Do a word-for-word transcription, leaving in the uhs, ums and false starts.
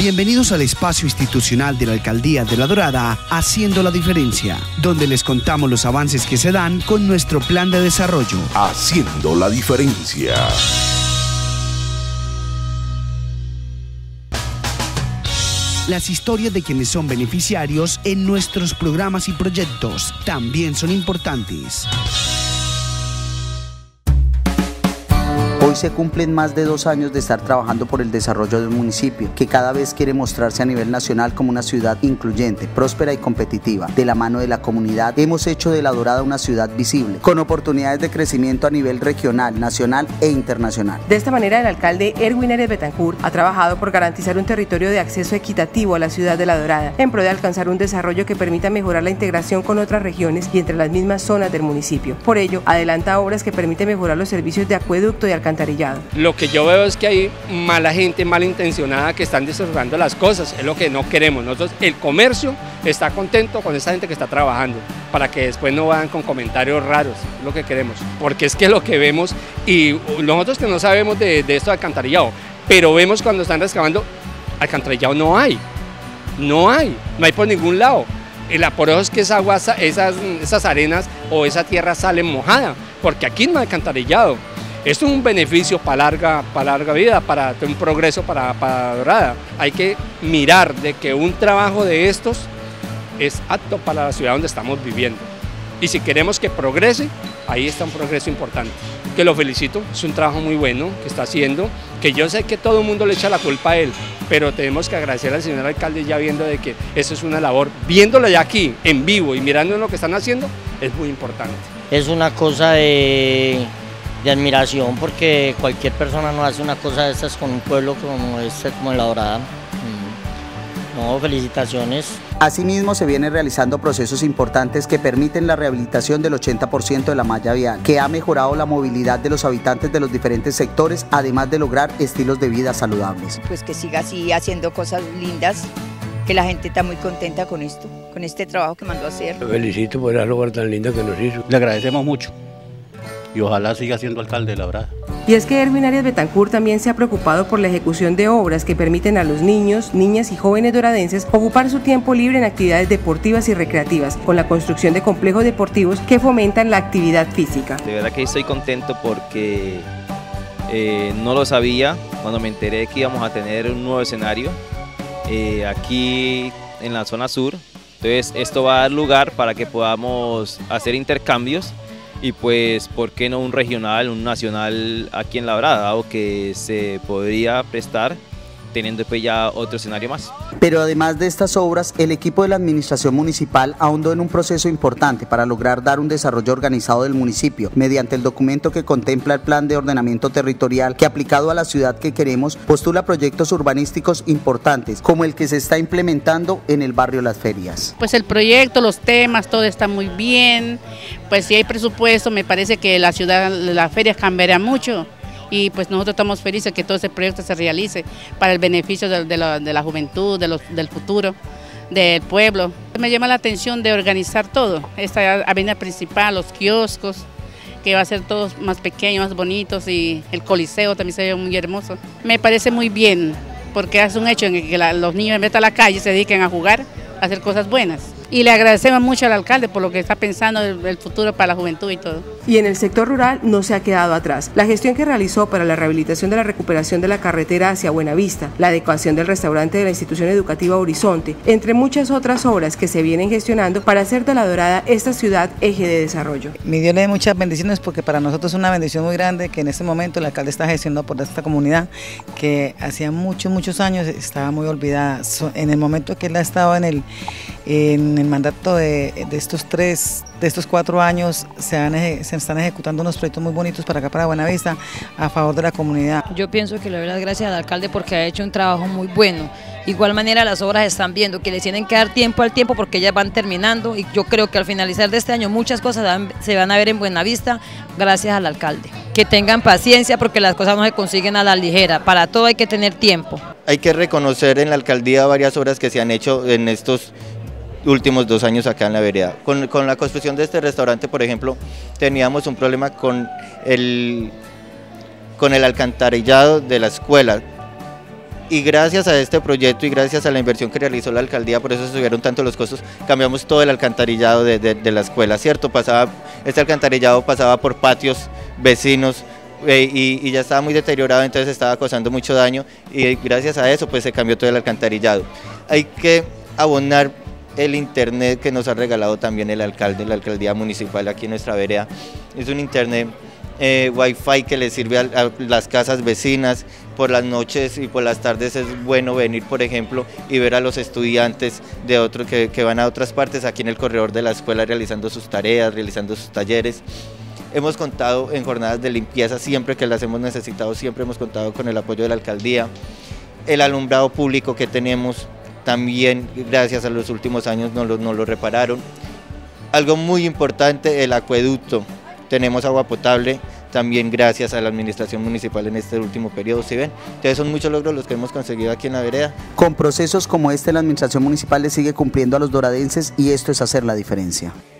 Bienvenidos al espacio institucional de la Alcaldía de La Dorada, Haciendo la Diferencia, donde les contamos los avances que se dan con nuestro plan de desarrollo. Haciendo la Diferencia. Las historias de quienes son beneficiarios en nuestros programas y proyectos también son importantes. Hoy se cumplen más de dos años de estar trabajando por el desarrollo del municipio, que cada vez quiere mostrarse a nivel nacional como una ciudad incluyente, próspera y competitiva. De la mano de la comunidad, hemos hecho de La Dorada una ciudad visible, con oportunidades de crecimiento a nivel regional, nacional e internacional. De esta manera, el alcalde Erwin Arias Betancourt ha trabajado por garantizar un territorio de acceso equitativo a la ciudad de La Dorada, en pro de alcanzar un desarrollo que permita mejorar la integración con otras regiones y entre las mismas zonas del municipio. Por ello, adelanta obras que permiten mejorar los servicios de acueducto y alcantarillado. Lo que yo veo es que hay mala gente, malintencionada, que están desordenando las cosas, es lo que no queremos. Nosotros, el comercio está contento con esa gente que está trabajando, para que después no vayan con comentarios raros, es lo que queremos, porque es que lo que vemos, y nosotros que no sabemos de, de esto de alcantarillado, pero vemos cuando están excavando, alcantarillado no hay, no hay, no hay por ningún lado. El aporojo es que esa agua, esas, esas arenas o esa tierra sale mojada, porque aquí no hay alcantarillado. Esto es un beneficio para larga, para larga vida, para un progreso para, para Dorada. Hay que mirar de que un trabajo de estos es apto para la ciudad donde estamos viviendo. Y si queremos que progrese, ahí está un progreso importante. Que lo felicito, es un trabajo muy bueno que está haciendo, que yo sé que todo el mundo le echa la culpa a él, pero tenemos que agradecer al señor alcalde ya viendo de que eso es una labor, viéndolo ya aquí, en vivo y mirando lo que están haciendo, es muy importante. Es una cosa de... de admiración, porque cualquier persona no hace una cosa de estas con un pueblo como este, como La Dorada. No, felicitaciones. Asimismo, se vienen realizando procesos importantes que permiten la rehabilitación del ochenta por ciento de la malla vial, que ha mejorado la movilidad de los habitantes de los diferentes sectores, además de lograr estilos de vida saludables. Pues que siga así haciendo cosas lindas, que la gente está muy contenta con esto, con este trabajo que mandó a hacer. Lo felicito por esa labor tan linda que nos hizo. Le agradecemos mucho y ojalá siga siendo alcalde de La Dorada. Y es que Erwin Arias Betancourt también se ha preocupado por la ejecución de obras que permiten a los niños, niñas y jóvenes doradenses ocupar su tiempo libre en actividades deportivas y recreativas, con la construcción de complejos deportivos que fomentan la actividad física. De verdad que estoy contento porque eh, no lo sabía cuando me enteré que íbamos a tener un nuevo escenario eh, aquí en la zona sur. Entonces esto va a dar lugar para que podamos hacer intercambios. Y pues, ¿por qué no un regional, un nacional aquí en La Dorada, dado que se podría prestar teniendo pues ya otro escenario más? Pero además de estas obras, el equipo de la administración municipal ahondó en un proceso importante para lograr dar un desarrollo organizado del municipio, mediante el documento que contempla el Plan de Ordenamiento Territorial, que aplicado a la ciudad que queremos, postula proyectos urbanísticos importantes, como el que se está implementando en el barrio Las Ferias. Pues el proyecto, los temas, todo está muy bien, pues si hay presupuesto, me parece que la ciudad, las ferias cambiará mucho. Y pues nosotros estamos felices que todo ese proyecto se realice para el beneficio de, de, la, de la juventud, de los, del futuro, del pueblo. Me llama la atención de organizar todo, esta avenida principal, los kioscos, que va a ser todos más pequeños, más bonitos, y el coliseo también se ve muy hermoso. Me parece muy bien, porque es un hecho en que la, los niños en vez de a la calle se dediquen a jugar, a hacer cosas buenas. Y le agradecemos mucho al alcalde por lo que está pensando del, del futuro para la juventud y todo. Y en el sector rural no se ha quedado atrás. La gestión que realizó para la rehabilitación de la recuperación de la carretera hacia Buenavista, la adecuación del restaurante de la institución educativa Horizonte, entre muchas otras obras que se vienen gestionando para hacer de La Dorada esta ciudad eje de desarrollo. Mi Dios le dé muchas bendiciones, porque para nosotros es una bendición muy grande que en este momento el alcalde está gestionando por esta comunidad que hacía muchos, muchos años estaba muy olvidada. En el momento que él ha estado en el, en el mandato de, de estos tres, de estos cuatro años, se, han, se están ejecutando unos proyectos muy bonitos para acá, para Buenavista, a favor de la comunidad. Yo pienso que le doy las gracias al alcalde porque ha hecho un trabajo muy bueno. Igual manera las obras están viendo que les tienen que dar tiempo al tiempo porque ellas van terminando, y yo creo que al finalizar de este año muchas cosas van, se van a ver en Buenavista gracias al alcalde. Que tengan paciencia porque las cosas no se consiguen a la ligera, para todo hay que tener tiempo. Hay que reconocer en la alcaldía varias obras que se han hecho en estos últimos dos años acá en la vereda. Con, con la construcción de este restaurante, por ejemplo, teníamos un problema con el, con el alcantarillado de la escuela. y gracias a este proyecto y gracias a la inversión que realizó la alcaldía, por eso se subieron tanto los costos, cambiamos todo el alcantarillado de, de, de la escuela, ¿cierto? Pasaba, este alcantarillado pasaba por patios vecinos, eh, y, y ya estaba muy deteriorado, entonces estaba causando mucho daño, y gracias a eso pues se cambió todo el alcantarillado. Hay que abonar el internet que nos ha regalado también el alcalde, la alcaldía municipal aquí en nuestra vereda. Es un internet eh, wifi que le sirve a, a las casas vecinas. Por las noches y por las tardes es bueno venir, por ejemplo, y ver a los estudiantes de otro, que, que van a otras partes aquí en el corredor de la escuela realizando sus tareas, realizando sus talleres. Hemos contado en jornadas de limpieza siempre que las hemos necesitado, siempre hemos contado con el apoyo de la alcaldía. El alumbrado público que tenemos también, gracias a los últimos años, nos lo, nos lo repararon. Algo muy importante, el acueducto. Tenemos agua potable, también gracias a la administración municipal en este último periodo, ¿sí ven? Entonces son muchos logros los que hemos conseguido aquí en la vereda. Con procesos como este, la administración municipal le sigue cumpliendo a los doradenses y esto es hacer la diferencia.